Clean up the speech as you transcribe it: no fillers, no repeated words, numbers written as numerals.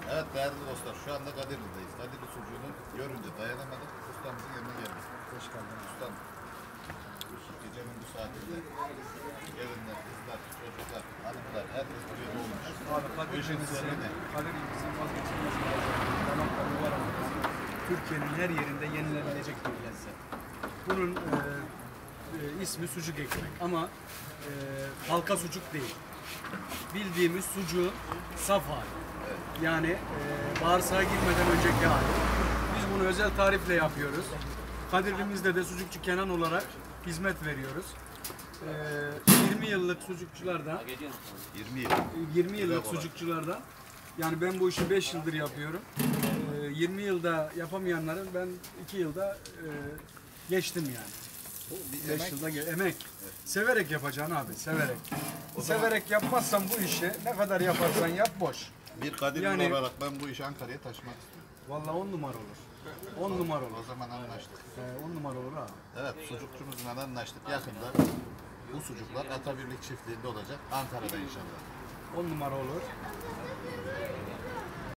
Evet değerli dostlar, şu anda Kadirli'deyiz. Kadirli sucuğunu görünce dayanamadık. Ustamızın yanına geldik. Hoş geldin. Ustam, gecenin bu saatinde gelinler, kızlar, çocuklar, hanımlar, herkes buraya dolmuş. Abi Kadirli'mizin vazgeçilmez damakları var ama Türkiye'nin her yerinde yenilebilecek bir lezzet. Bunun ismi sucuk ekmek ama halka sucuk değil. Bildiğimiz sucuğun saf hali. Yani bağırsağa girmeden önceki hali. Biz bunu özel tarifle yapıyoruz. Kadirli'mizde de Sucukçu Kenan olarak hizmet veriyoruz. 20 yıllık sucukçulardan 20 yıllık sucukçulardan, yani ben bu işi 5 yıldır yapıyorum. 20 yılda yapamayanların ben 2 yılda geçtim yani. 5 yılda emek. Severek yapacaksın abi, severek. Severek yapmazsan bu işi ne kadar yaparsan yap boş. Bir Kadirli Yani- olarak ben bu işi Ankara'ya taşımak istiyorum. Vallahi 10 numara olur. 10 numara olur. O zaman anlaştık. 10 numara olur abi. Evet, sucukçumuzla anlaştık. Yakında bu sucuklar Atabirlik çiftliğinde olacak. Ankara'da inşallah. 10 numara olur.